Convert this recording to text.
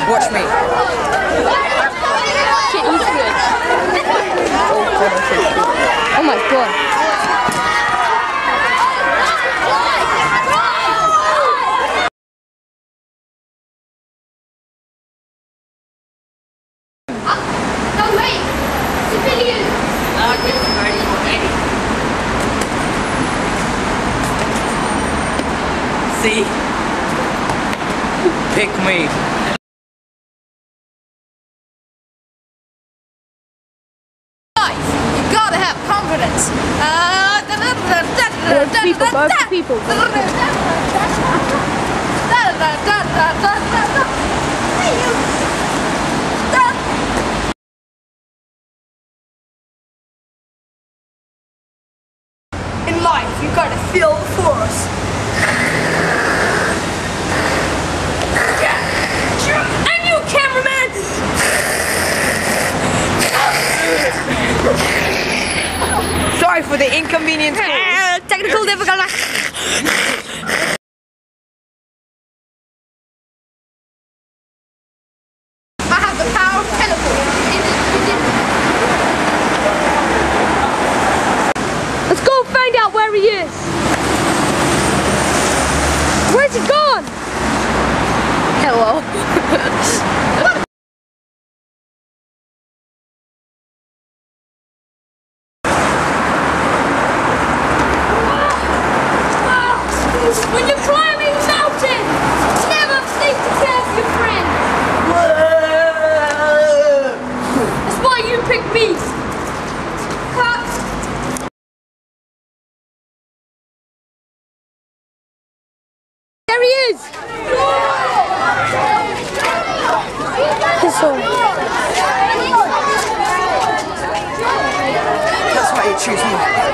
Watch me. Get used to it. Oh my god. No, wait! Civilians! See? Pick me. You gotta have confidence. Both people. In life, you gotta feel the force. And you, cameraman! Sorry for the inconvenience. Technical difficulty. I have the power of teleport. Let's go find out where he is. Where's he gone? Hello. When you're climbing a mountain, never think to care for your friend. That's why you picked me. There he is. Piss off. That's why you choose me.